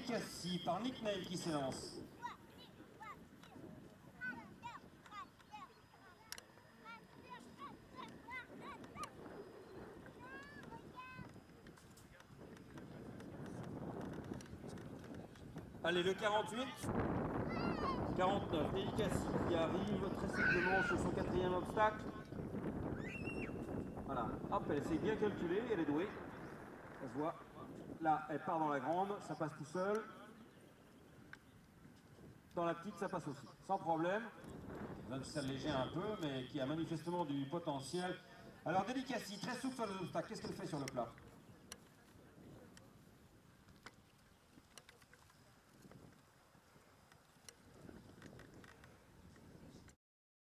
Délicassi par Nick Nail qui s'élance. Allez, le 48. 49, Délicassi qui arrive très simplement sur son quatrième obstacle. Voilà, hop, elle s'est bien calculée, elle est douée. Ça se voit. Là, elle part dans la grande, ça passe tout seul. Dans la petite, ça passe aussi, sans problème. Va s'alléger un peu, mais qui a manifestement du potentiel. Alors, Délicassi, très souple sur les obstacles, qu'est-ce qu'elle fait sur le plat?